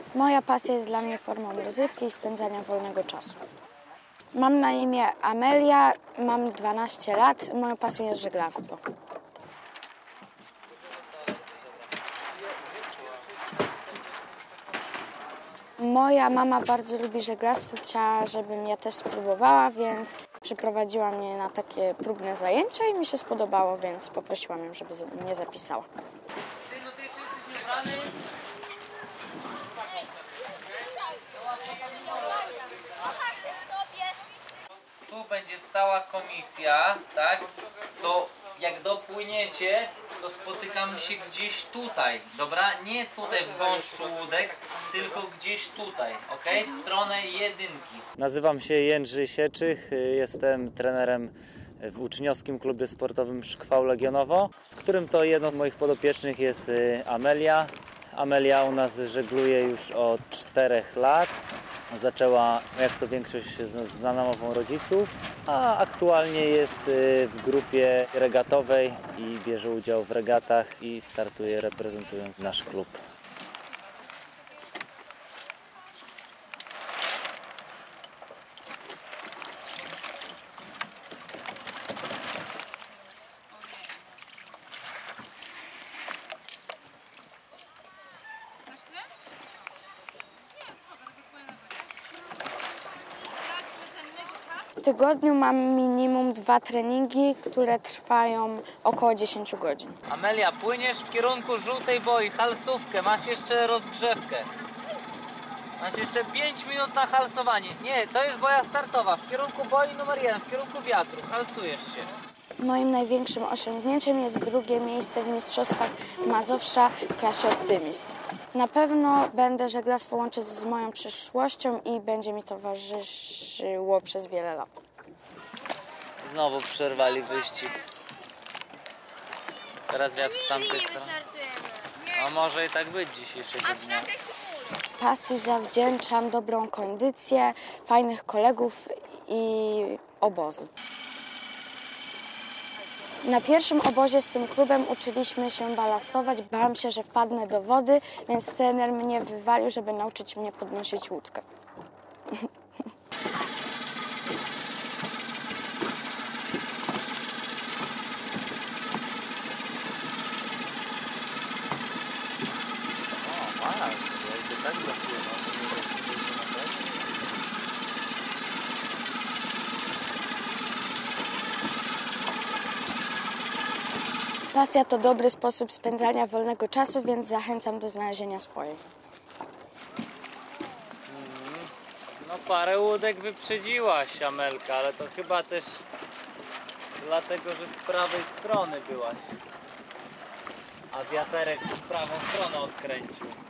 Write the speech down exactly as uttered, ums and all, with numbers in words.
Moja pasja jest dla mnie formą rozrywki i spędzania wolnego czasu. Mam na imię Amelia, mam dwanaście lat, moją pasją jest żeglarstwo. Moja mama bardzo lubi żeglarstwo, chciała, żebym ja też spróbowała, więc przyprowadziła mnie na takie próbne zajęcia i mi się spodobało, więc poprosiłam ją, żeby mnie zapisała. Tu będzie stała komisja, tak? To jak dopłyniecie, to spotykamy się gdzieś tutaj, dobra? Nie tutaj w gąszczu łódek, tylko gdzieś tutaj, ok? W stronę jedynki. Nazywam się Jędrzej Sieczych, jestem trenerem w uczniowskim klubie sportowym Szkwał Legionowo, w którym to jedną z moich podopiecznych jest Amelia. Amelia u nas żegluje już od czterech lat. Zaczęła, jak to większość, za namową rodziców, a aktualnie jest w grupie regatowej i bierze udział w regatach i startuje, reprezentując nasz klub. W tygodniu mam minimum dwa treningi, które trwają około dziesięć godzin. Amelia, płyniesz w kierunku żółtej boi, halsówkę, masz jeszcze rozgrzewkę. Masz jeszcze pięć minut na halsowanie. Nie, to jest boja startowa, w kierunku boi numer jeden, w kierunku wiatru, halsujesz się. Moim największym osiągnięciem jest drugie miejsce w Mistrzostwach Mazowsza w klasie Optymist. Na pewno będę żeglarstwo łączyć z moją przyszłością i będzie mi towarzyszyło przez wiele lat. Znowu przerwali wyścig. Teraz wiatr z tamtej strony. A może i tak być dzisiejszego dnia. Pasji zawdzięczam dobrą kondycję, fajnych kolegów i obozy. Na pierwszym obozie z tym klubem uczyliśmy się balastować. Bałam się, że wpadnę do wody, więc trener mnie wywalił, żeby nauczyć mnie podnosić łódkę. O, masz, jakby tak dopłynął. Pasja to dobry sposób spędzania wolnego czasu, więc zachęcam do znalezienia swojej. No parę łódek wyprzedziłaś, Amelka, ale to chyba też dlatego, że z prawej strony byłaś. A wiaterek w prawą stronę odkręcił.